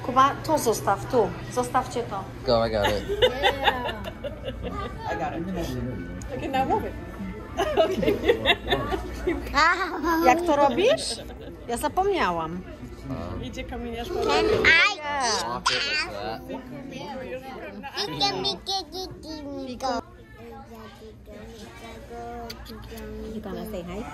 Kuba, to zostaw, tu. Zostawcie to. Go, I got it. I got it. Okay, now move it. Jak to robisz? Ja zapomniałam. Idzie kamieniarz. Walk it like that. You gonna say hi?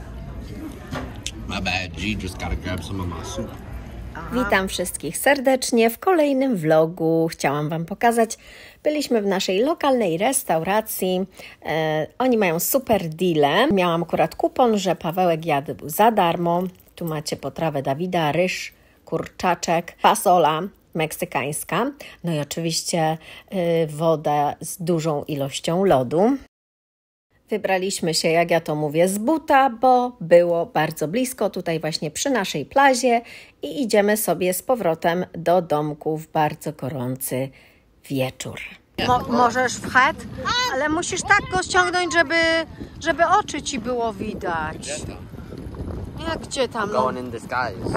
My bad, G just gotta grab some of my soup. Witam wszystkich serdecznie w kolejnym vlogu. Chciałam Wam pokazać. Byliśmy w naszej lokalnej restauracji. Oni mają super deale. Miałam akurat kupon, że Pawełek jadł za darmo. Tu macie potrawę Dawida, ryż, kurczaczek, fasola meksykańska. No i oczywiście wodę z dużą ilością lodu. Wybraliśmy się, jak ja to mówię, z buta, bo było bardzo blisko, tutaj właśnie przy naszej plazie i idziemy sobie z powrotem do domku w bardzo gorący wieczór. Możesz wchać, ale musisz tak go ściągnąć, żeby oczy Ci było widać. Jak gdzie tam? Going in disguise.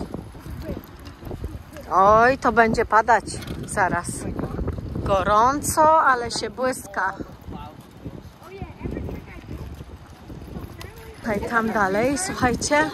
Oj, to będzie padać zaraz. Gorąco, ale się błyska. Tam dalej, słuchajcie,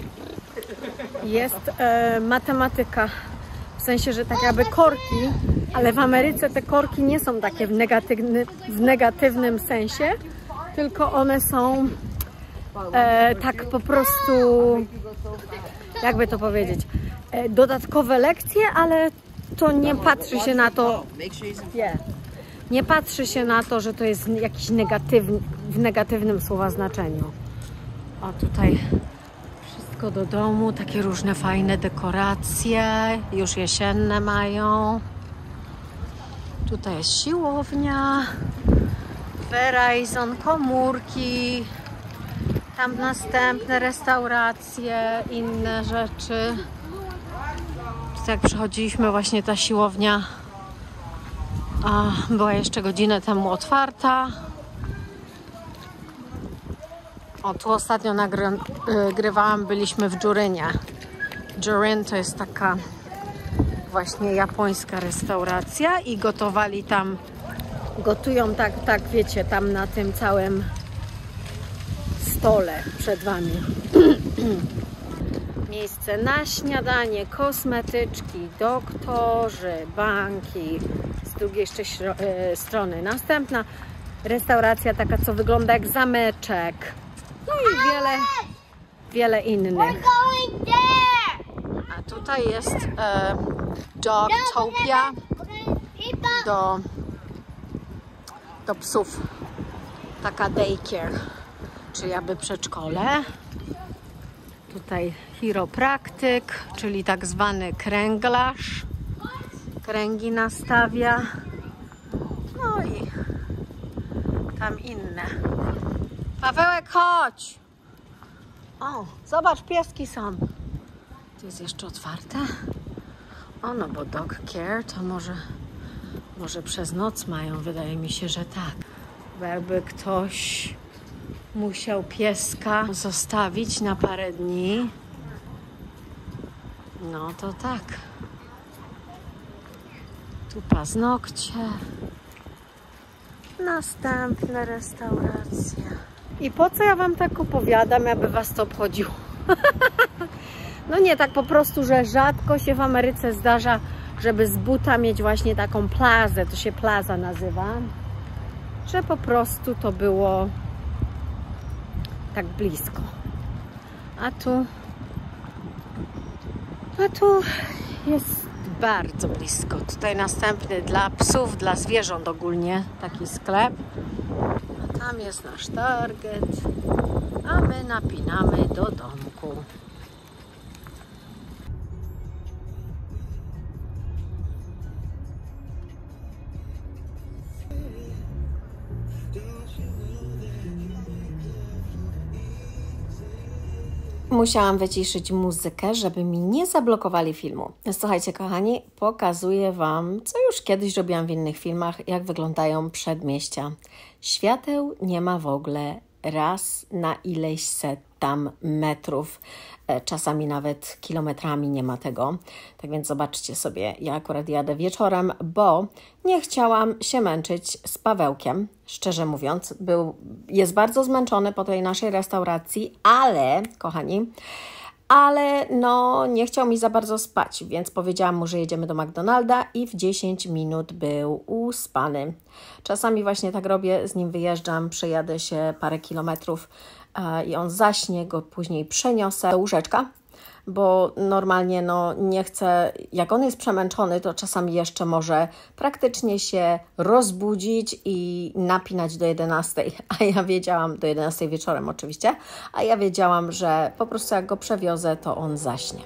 jest matematyka, w sensie, że tak jakby korki, ale w Ameryce te korki nie są takie w negatywnym sensie, tylko one są tak po prostu, jakby to powiedzieć, dodatkowe lekcje, ale to nie patrzy się na to, nie patrzy się na to, że to jest jakiś w negatywnym słowa znaczeniu. O, tutaj wszystko do domu, takie różne fajne dekoracje, już jesienne mają. Tutaj jest siłownia, Verizon, komórki, tam następne restauracje, inne rzeczy. Tutaj jak przychodziliśmy, właśnie ta siłownia była jeszcze godzinę temu otwarta. O, tu ostatnio nagrywałam, byliśmy w Jurynie. Juryn to jest taka właśnie japońska restauracja i gotowali tam, gotują tak wiecie, tam na tym całym stole przed Wami. Miejsce na śniadanie, kosmetyczki, doktorzy, banki. Z drugiej jeszcze strony następna restauracja taka, co wygląda jak zameczek. No i wiele innych. A tutaj jest Dogtopia do psów. Taka daycare, czyli jakby przedszkole. Tutaj chiropraktyk, czyli tak zwany kręglarz. Kręgi nastawia. No i tam inne. Pawełek, chodź! O, zobacz, pieski są. Tu jest jeszcze otwarte. O, no bo dog care to może przez noc mają. Wydaje mi się, że tak. Bo jakby ktoś musiał pieska zostawić na parę dni, no to tak. Tu paznokcie. Następne restauracje. I po co ja Wam tak opowiadam, aby Was to obchodziło? No nie, tak po prostu, że rzadko się w Ameryce zdarza, żeby z buta mieć właśnie taką plazę, to się plaza nazywa, że po prostu to było tak blisko. A tu jest bardzo blisko. Tutaj następny dla psów, dla zwierząt ogólnie taki sklep. A tam jest nasz Target, a my napinamy do domku. Musiałam wyciszyć muzykę, żeby mi nie zablokowali filmu. Słuchajcie, kochani, pokazuję Wam, co już kiedyś robiłam w innych filmach, jak wyglądają przedmieścia. Świateł nie ma w ogóle raz na ileś set tam metrów, czasami nawet kilometrami nie ma tego. Tak więc zobaczcie sobie, ja akurat jadę wieczorem, bo nie chciałam się męczyć z Pawełkiem, szczerze mówiąc. Jest bardzo zmęczony po tej naszej restauracji, ale, kochani, no nie chciał mi za bardzo spać, więc powiedziałam mu, że jedziemy do McDonalda i w 10 minut był uspany. Czasami właśnie tak robię, z nim wyjeżdżam, przejadę się parę kilometrów i on zaśnie, go później przeniosę do łóżeczka, bo normalnie no nie chcę, jak on jest przemęczony, to czasami jeszcze może praktycznie się rozbudzić i napinać do 11, a ja wiedziałam, do 11 wieczorem oczywiście, a ja wiedziałam, że po prostu jak go przewiozę, to on zaśnie.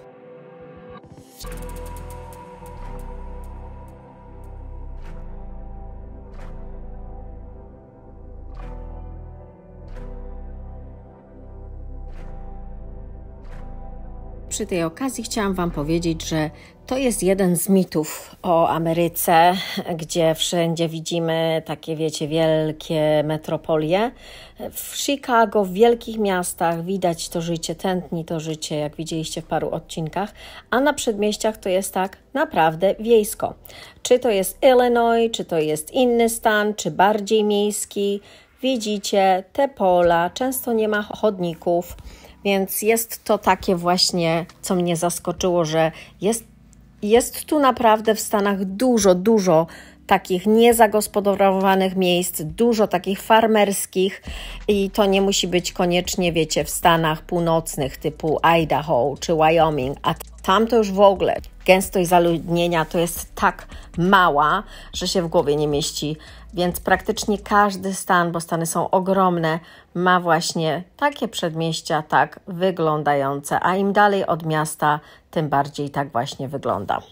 Przy tej okazji chciałam Wam powiedzieć, że to jest jeden z mitów o Ameryce, gdzie wszędzie widzimy takie, wiecie, wielkie metropolie. W Chicago, w wielkich miastach widać to życie, tętni to życie, jak widzieliście w paru odcinkach, a na przedmieściach to jest tak naprawdę wiejsko. Czy to jest Illinois, czy to jest inny stan, czy bardziej miejski, widzicie te pola, często nie ma chodników. Więc jest to takie właśnie, co mnie zaskoczyło, że jest tu naprawdę w Stanach dużo takich niezagospodarowanych miejsc, dużo takich farmerskich i to nie musi być koniecznie, wiecie, w Stanach północnych typu Idaho czy Wyoming, a tam to już w ogóle gęstość zaludnienia to jest tak mała, że się w głowie nie mieści. Więc praktycznie każdy stan, bo Stany są ogromne, ma właśnie takie przedmieścia tak wyglądające, a im dalej od miasta, tym bardziej tak właśnie wygląda.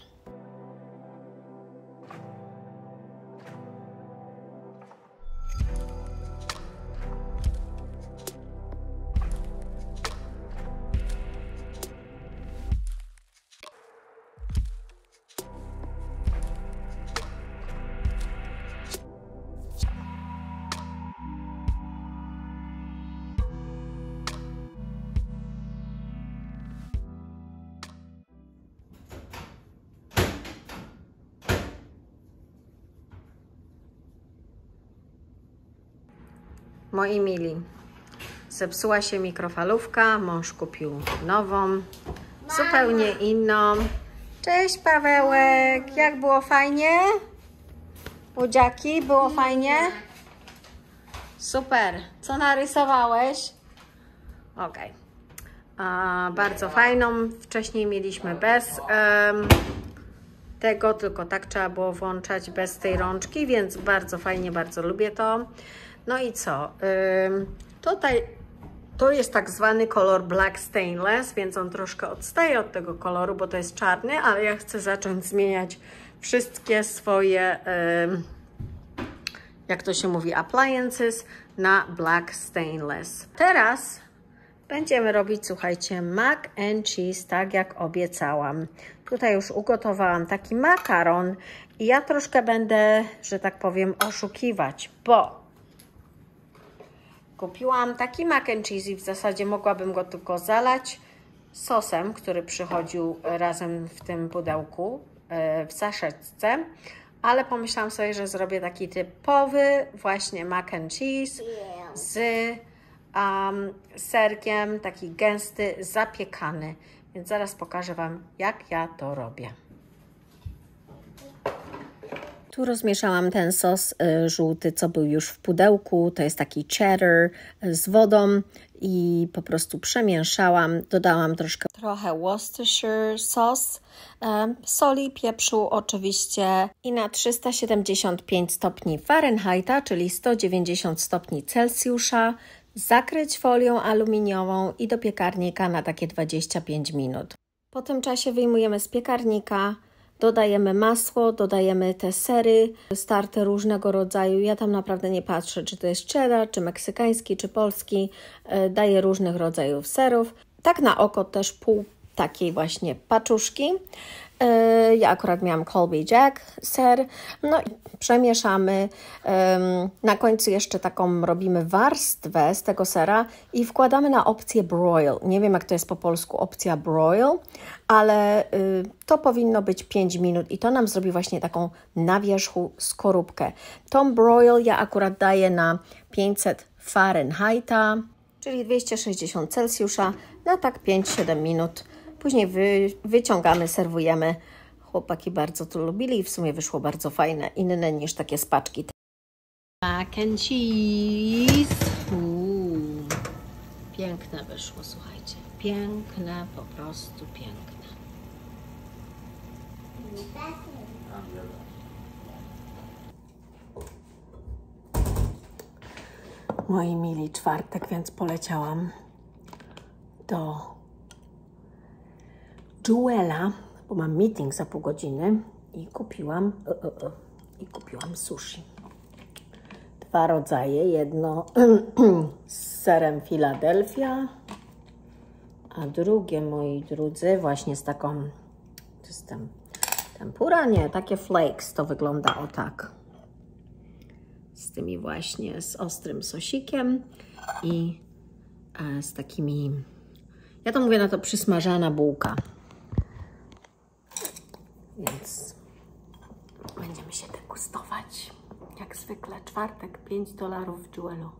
Moi mili, zepsuła się mikrofalówka, mąż kupił nową, zupełnie inną. Cześć Pawełek, jak było fajnie? Buziaki, było fajnie? Super, co narysowałeś? Okej. Bardzo fajną, wcześniej mieliśmy bez tego, tylko tak trzeba było włączać bez tej rączki, więc bardzo fajnie, bardzo lubię to. No i co? Tutaj to jest tak zwany kolor Black Stainless, więc on troszkę odstaje od tego koloru, bo to jest czarny, ale ja chcę zacząć zmieniać wszystkie swoje, jak to się mówi, appliances na Black Stainless. Teraz będziemy robić, słuchajcie, mac and cheese, tak jak obiecałam. Tutaj już ugotowałam taki makaron i ja troszkę będę, że tak powiem, oszukiwać, bo kupiłam taki mac and cheese i w zasadzie mogłabym go tylko zalać sosem, który przychodził razem w tym pudełku, w saszetce, ale pomyślałam sobie, że zrobię taki typowy właśnie mac and cheese z serkiem, taki gęsty, zapiekany. Więc zaraz pokażę Wam, jak ja to robię. Tu rozmieszałam ten sos żółty, co był już w pudełku. To jest taki cheddar z wodą i po prostu przemieszałam. Dodałam trochę Worcestershire sauce, soli, pieprzu oczywiście i na 375 stopni Fahrenheita, czyli 190 stopni Celsjusza, zakryć folią aluminiową i do piekarnika na takie 25 minut. Po tym czasie wyjmujemy z piekarnika, dodajemy masło, dodajemy te sery starte różnego rodzaju. Ja tam naprawdę nie patrzę, czy to jest cheddar, czy meksykański, czy polski. Daję różnych rodzajów serów. Tak na oko też pół takiej właśnie paczuszki. Ja akurat miałam Colby Jack ser. No i przemieszamy. Na końcu jeszcze taką robimy warstwę z tego sera i wkładamy na opcję broil. Nie wiem, jak to jest po polsku opcja broil, ale to powinno być 5 minut i to nam zrobi właśnie taką na wierzchu skorupkę. Tą broil ja akurat daję na 500 Fahrenheita, czyli 260 Celsjusza na tak 5-7 minut. Później wyciągamy, serwujemy. Chłopaki bardzo to lubili i w sumie wyszło bardzo fajne, inne niż takie z paczki. Mac and cheese. Piękne wyszło, słuchajcie. Piękne, po prostu piękne. Moi mili, czwartek, więc poleciałam do Jewela, bo mam meeting za pół godziny i kupiłam sushi. 2 rodzaje, jedno z serem Philadelphia, a drugie, moi drodzy, właśnie z taką, to jest tempura, nie, takie flakes, to wygląda o tak. Z tymi właśnie, z ostrym sosikiem i z takimi, ja to mówię na to przysmażana bułka. Więc będziemy się degustować. Jak zwykle, czwartek, $5 w Jewelu.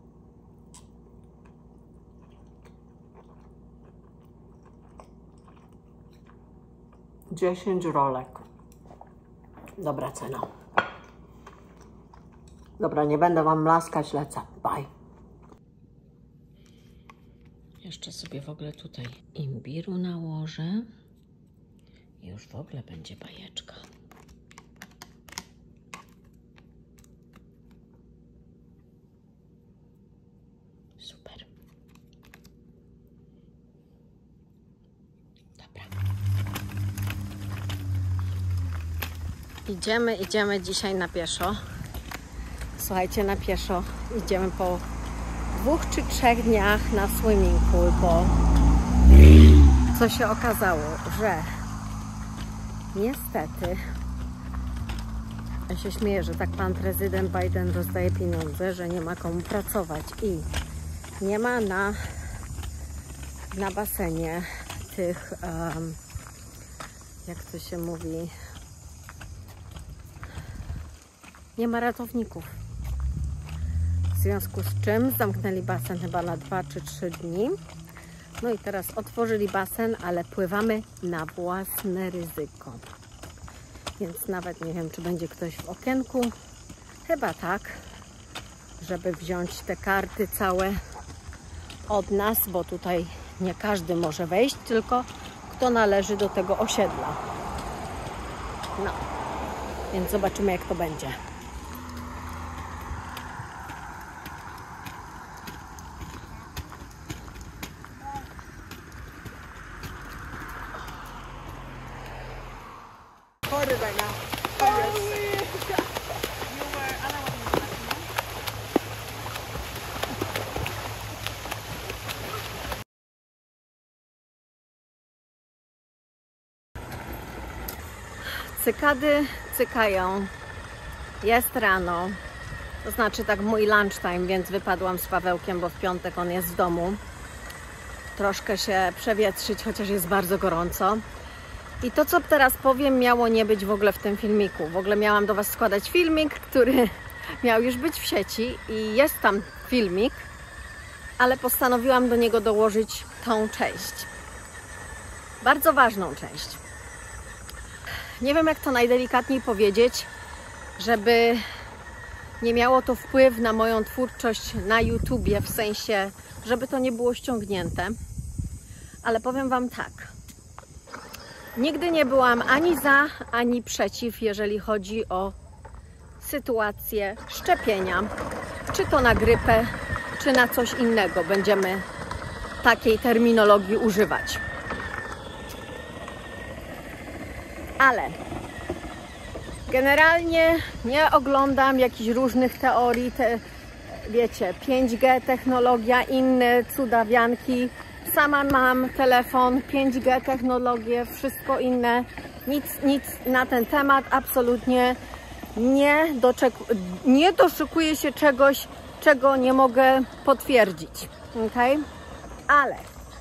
$10 rolek. Dobra cena. Dobra, nie będę Wam laskać, lecę. Bye. Jeszcze sobie w ogóle tutaj imbiru nałożę. I już w ogóle będzie bajeczka. Super. Dobra. Idziemy dzisiaj na pieszo. Słuchajcie, na pieszo idziemy po 2 czy 3 dniach na swimming pool, bo co się okazało, że niestety, ja się śmieję, że tak pan prezydent Biden rozdaje pieniądze, że nie ma komu pracować i nie ma na basenie tych, jak to się mówi, nie ma ratowników. W związku z czym zamknęli basen chyba na 2 czy 3 dni. No i teraz otworzyli basen, ale pływamy na własne ryzyko. Więc nawet nie wiem, czy będzie ktoś w okienku. Chyba tak, żeby wziąć te karty całe od nas, bo tutaj nie każdy może wejść, tylko kto należy do tego osiedla. No, więc zobaczymy, jak to będzie. Right now. Cykady cykają. Jest rano. To znaczy tak mój lunchtime, więc wypadłam z Pawełkiem, bo w piątek on jest w domu. Troszkę się przewietrzyć, chociaż jest bardzo gorąco. I to, co teraz powiem, miało nie być w ogóle w tym filmiku. W ogóle miałam do Was składać filmik, który miał już być w sieci i jest tam filmik, ale postanowiłam do niego dołożyć tą część. Bardzo ważną część. Nie wiem, jak to najdelikatniej powiedzieć, żeby nie miało to wpływ na moją twórczość na YouTubie, w sensie, żeby to nie było ściągnięte. Ale powiem Wam tak. Nigdy nie byłam ani za, ani przeciw, jeżeli chodzi o sytuację szczepienia. Czy to na grypę, czy na coś innego będziemy takiej terminologii używać. Ale generalnie nie oglądam jakichś różnych teorii, wiecie, 5G technologia, inne cudawianki. Sama mam telefon, 5G technologię, wszystko inne. Nic na ten temat, absolutnie nie doszukuję się czegoś, czego nie mogę potwierdzić. Okay? Ale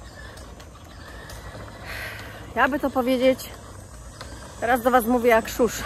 ja by to powiedzieć, teraz do Was mówię jak szusz.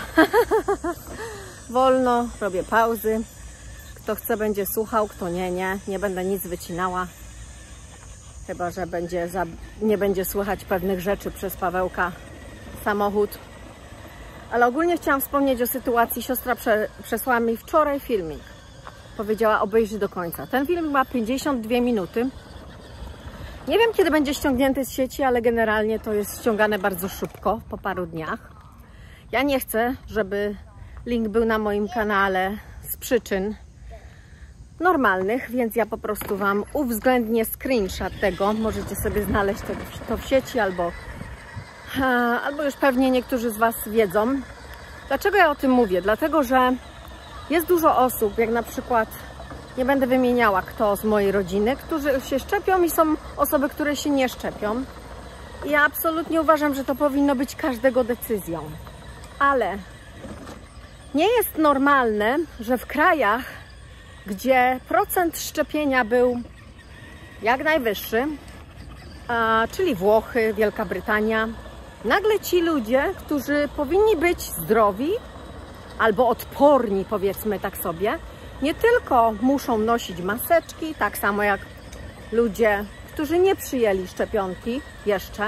Wolno, robię pauzy. Kto chce, będzie słuchał, kto nie będę nic wycinała. Chyba że nie będzie słychać pewnych rzeczy przez Pawełka, samochód. Ale ogólnie chciałam wspomnieć o sytuacji. Siostra przesłała mi wczoraj filmik. Powiedziała, obejrzyj do końca. Ten film ma 52 minuty. Nie wiem, kiedy będzie ściągnięty z sieci, ale generalnie to jest ściągane bardzo szybko, po paru dniach. Ja nie chcę, żeby link był na moim kanale z przyczyn normalnych, więc ja po prostu Wam uwzględnię screenshot tego. Możecie sobie znaleźć to w sieci albo już pewnie niektórzy z Was wiedzą. Dlaczego ja o tym mówię? Dlatego, że jest dużo osób, jak na przykład, nie będę wymieniała kto z mojej rodziny, którzy się szczepią i są osoby, które się nie szczepią. I ja absolutnie uważam, że to powinno być każdego decyzją. Ale nie jest normalne, że w krajach, gdzie procent szczepienia był jak najwyższy, czyli Włochy, Wielka Brytania, nagle ci ludzie, którzy powinni być zdrowi albo odporni, powiedzmy tak sobie, nie tylko muszą nosić maseczki, tak samo jak ludzie, którzy nie przyjęli szczepionki jeszcze,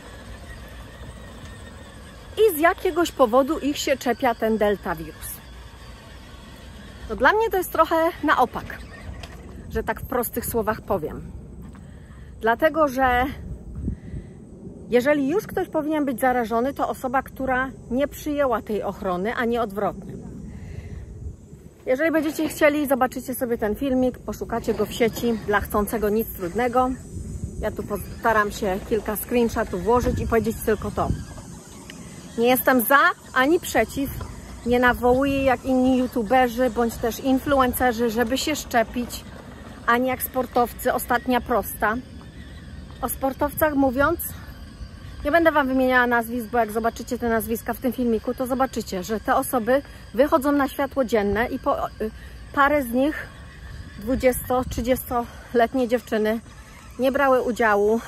i z jakiegoś powodu ich się czepia ten deltawirus. No dla mnie to jest trochę na opak, że tak w prostych słowach powiem. Dlatego, że jeżeli już ktoś powinien być zarażony, to osoba, która nie przyjęła tej ochrony, a nie odwrotnie. Jeżeli będziecie chcieli, zobaczycie sobie ten filmik, poszukacie go w sieci, dla chcącego nic trudnego. Ja tu postaram się kilka screenshotów włożyć i powiedzieć tylko to. Nie jestem za ani przeciw, nie nawołuję jak inni youtuberzy bądź też influencerzy, żeby się szczepić, ani jak sportowcy. Ostatnia prosta. O sportowcach mówiąc, nie będę Wam wymieniała nazwisk, bo jak zobaczycie te nazwiska w tym filmiku, to zobaczycie, że te osoby wychodzą na światło dzienne i parę z nich, 20-30-letnie dziewczyny, nie brały udziału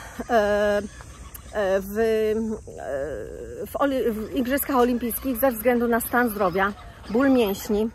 w Igrzyskach Olimpijskich ze względu na stan zdrowia, ból mięśni,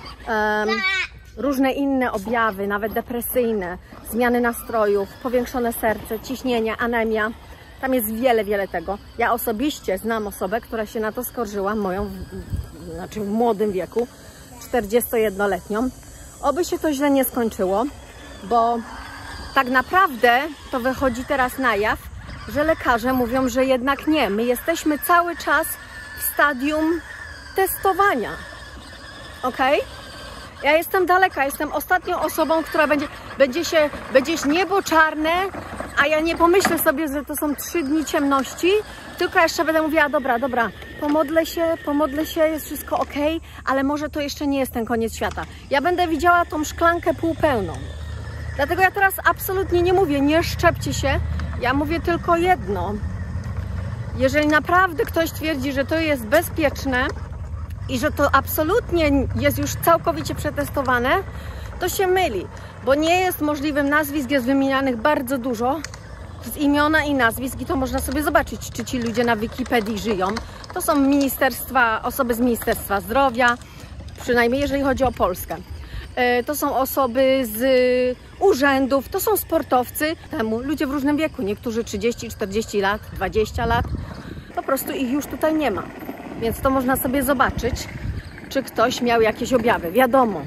różne inne objawy, nawet depresyjne, zmiany nastrojów, powiększone serce, ciśnienie, anemia. Tam jest wiele tego. Ja osobiście znam osobę, która się na to skarżyła, w młodym wieku, 41-letnią. Oby się to źle nie skończyło, bo tak naprawdę to wychodzi teraz na jaw, że lekarze mówią, że jednak nie. My jesteśmy cały czas w stadium testowania. Ok? Ja jestem daleka, jestem ostatnią osobą, która będzie niebo czarne, a ja nie pomyślę sobie, że to są 3 dni ciemności, tylko jeszcze będę mówiła, dobra, pomodlę się, jest wszystko ok, ale może to jeszcze nie jest ten koniec świata. Ja będę widziała tą szklankę półpełną. Dlatego ja teraz absolutnie nie mówię, nie szczepcie się, ja mówię tylko jedno. Jeżeli naprawdę ktoś twierdzi, że to jest bezpieczne i że to absolutnie jest już całkowicie przetestowane, to się myli, bo nie jest możliwym. Nazwisk jest wymienianych bardzo dużo, z imiona i nazwisk, i to można sobie zobaczyć, czy ci ludzie na Wikipedii żyją. To są osoby z Ministerstwa Zdrowia, przynajmniej jeżeli chodzi o Polskę. To są osoby z urzędów, to są sportowcy, ludzie w różnym wieku, niektórzy 30, 40 lat, 20 lat, po prostu ich już tutaj nie ma. Więc to można sobie zobaczyć, czy ktoś miał jakieś objawy. Wiadomo,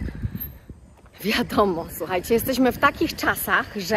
słuchajcie, jesteśmy w takich czasach, że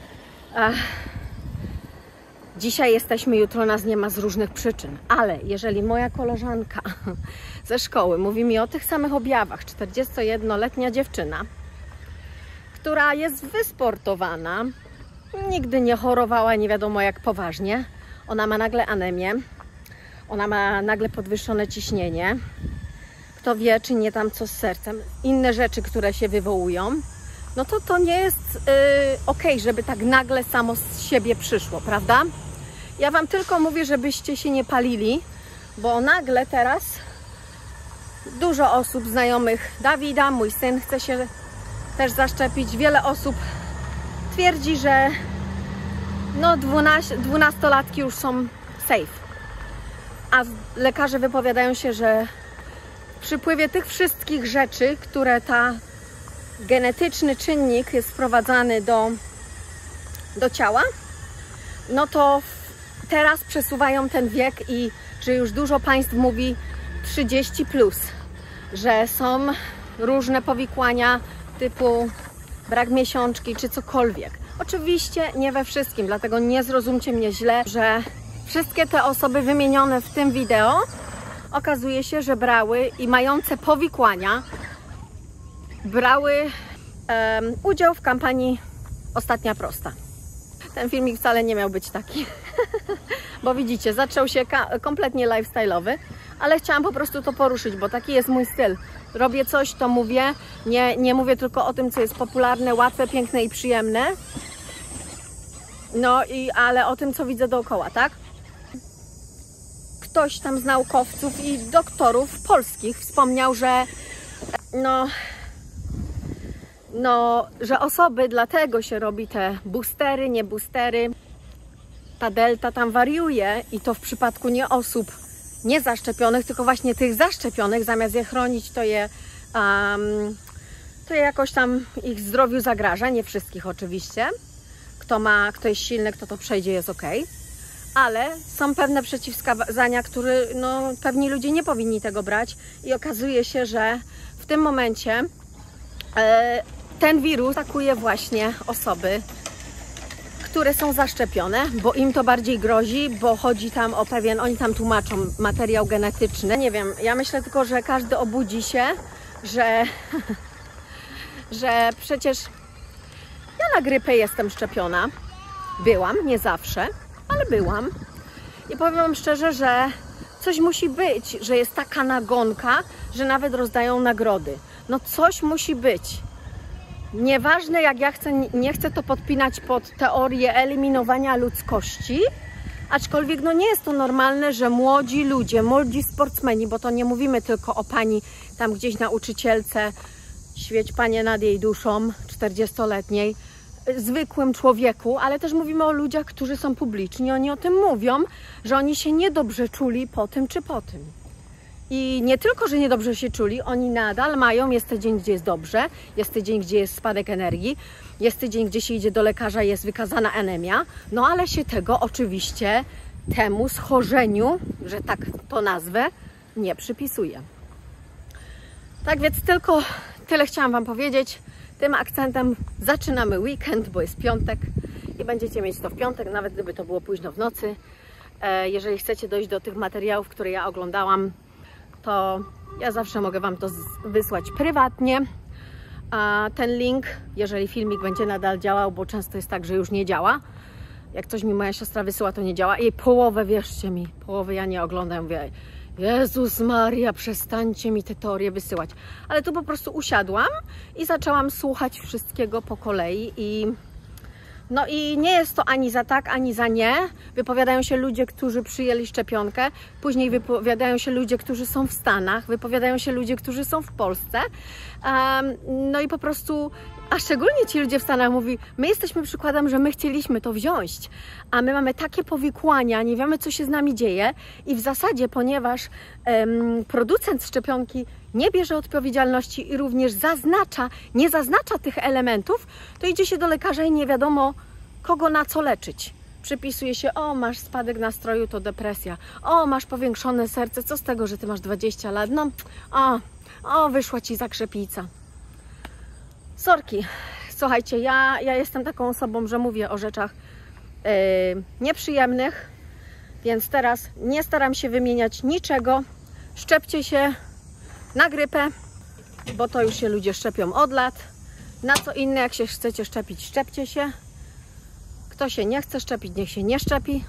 dzisiaj jesteśmy, jutro nas nie ma z różnych przyczyn. Ale jeżeli moja koleżanka ze szkoły mówi mi o tych samych objawach, 41-letnia dziewczyna, która jest wysportowana, nigdy nie chorowała, nie wiadomo jak poważnie, ona ma nagle anemię, ona ma nagle podwyższone ciśnienie, kto wie, czy nie tam co z sercem, inne rzeczy, które się wywołują, no to nie jest ok, żeby tak nagle samo z siebie przyszło, prawda? Ja Wam tylko mówię, żebyście się nie palili, bo nagle teraz dużo osób znajomych Dawida, mój syn chce się też zaszczepić. Wiele osób twierdzi, że no 12-latki już są safe. A lekarze wypowiadają się, że w przypływie tych wszystkich rzeczy, które ta genetyczny czynnik jest wprowadzany do ciała, no to teraz przesuwają ten wiek i że już dużo państw mówi 30+, że są różne powikłania typu brak miesiączki czy cokolwiek. Oczywiście nie we wszystkim, dlatego nie zrozumcie mnie źle, że wszystkie te osoby wymienione w tym wideo okazuje się, że brały i mające powikłania brały udział w kampanii Ostatnia Prosta. Ten filmik wcale nie miał być taki, bo widzicie, zaczął się kompletnie lifestyle'owy, ale chciałam po prostu to poruszyć, bo taki jest mój styl. Robię coś, to mówię, nie mówię tylko o tym, co jest popularne, łatwe, piękne i przyjemne, no ale o tym, co widzę dookoła, tak? Ktoś tam z naukowców i doktorów polskich wspomniał, że że osoby, dlatego się robi te boostery, nie boostery. Ta delta tam wariuje i to w przypadku nie osób niezaszczepionych, tylko właśnie tych zaszczepionych, zamiast je chronić, to je jakoś tam ich zdrowiu zagraża, nie wszystkich oczywiście. Kto jest silny, kto to przejdzie, jest ok. Ale są pewne przeciwwskazania, które pewni ludzie nie powinni tego brać i okazuje się, że w tym momencie ten wirus atakuje właśnie osoby, które są zaszczepione, bo im to bardziej grozi, bo chodzi tam o pewien, oni tam tłumaczą materiał genetyczny. Nie wiem, ja myślę tylko, że każdy obudzi się, że przecież ja na grypę jestem szczepiona. Byłam, nie zawsze, ale byłam. I powiem wam szczerze, że coś musi być, że jest taka nagonka, że nawet rozdają nagrody. No coś musi być. Nieważne jak ja nie chcę to podpinać pod teorię eliminowania ludzkości, aczkolwiek nie jest to normalne, że młodzi ludzie, młodzi sportsmeni, bo to nie mówimy tylko o pani tam gdzieś nauczycielce, świeć Panie nad jej duszą, 40-letniej, zwykłym człowieku, ale też mówimy o ludziach, którzy są publiczni. Oni o tym mówią, że oni się niedobrze czuli po tym czy po tym. I nie tylko, że niedobrze się czuli, oni nadal mają, jest tydzień, gdzie jest dobrze, jest tydzień, gdzie jest spadek energii, jest tydzień, gdzie się idzie do lekarza, jest wykazana anemia, ale się tego oczywiście temu schorzeniu, że tak to nazwę, nie przypisuje. Tak więc tylko tyle chciałam wam powiedzieć. Tym akcentem zaczynamy weekend, bo jest piątek i będziecie mieć to w piątek, nawet gdyby to było późno w nocy. Jeżeli chcecie dojść do tych materiałów, które ja oglądałam, to ja zawsze mogę wam to wysłać prywatnie. A ten link, jeżeli filmik będzie nadal działał, bo często jest tak, że już nie działa. Jak coś mi moja siostra wysyła, to nie działa. I połowę, wierzcie mi, połowę ja nie oglądam. Mówię, Jezus Maria, przestańcie mi te teorie wysyłać. Ale tu po prostu usiadłam i zaczęłam słuchać wszystkiego po kolei i nie jest to ani za tak, ani za nie. Wypowiadają się ludzie, którzy przyjęli szczepionkę, później wypowiadają się ludzie, którzy są w Stanach, wypowiadają się ludzie, którzy są w Polsce. No i po prostu, a szczególnie ci ludzie w Stanach mówi, my jesteśmy przykładem, że my chcieliśmy to wziąć, a my mamy takie powikłania, nie wiemy, co się z nami dzieje i w zasadzie, ponieważ producent szczepionki nie bierze odpowiedzialności i również nie zaznacza tych elementów, to idzie się do lekarza i nie wiadomo, kogo na co leczyć. Przypisuje się, o masz spadek nastroju, to depresja, o masz powiększone serce, co z tego, że ty masz 20 lat, wyszła ci zakrzepica. Sorki, słuchajcie, ja jestem taką osobą, że mówię o rzeczach nieprzyjemnych, więc teraz nie staram się wymieniać niczego. Szczepcie się na grypę, bo to już się ludzie szczepią od lat. Na co inne, jak się chcecie szczepić, szczepcie się. Kto się nie chce szczepić, niech się nie szczepi.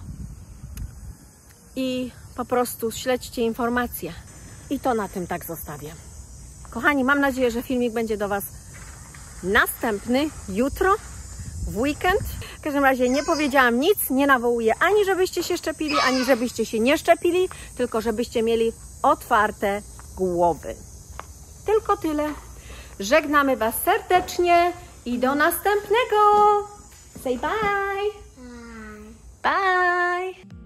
I po prostu śledźcie informacje. I to na tym tak zostawię. Kochani, mam nadzieję, że filmik będzie do was następny jutro, w weekend. W każdym razie nie powiedziałam nic, nie nawołuję ani żebyście się szczepili, ani żebyście się nie szczepili, tylko żebyście mieli otwarte głowy. Tylko tyle. Żegnamy Was serdecznie i do następnego. Say bye. Bye.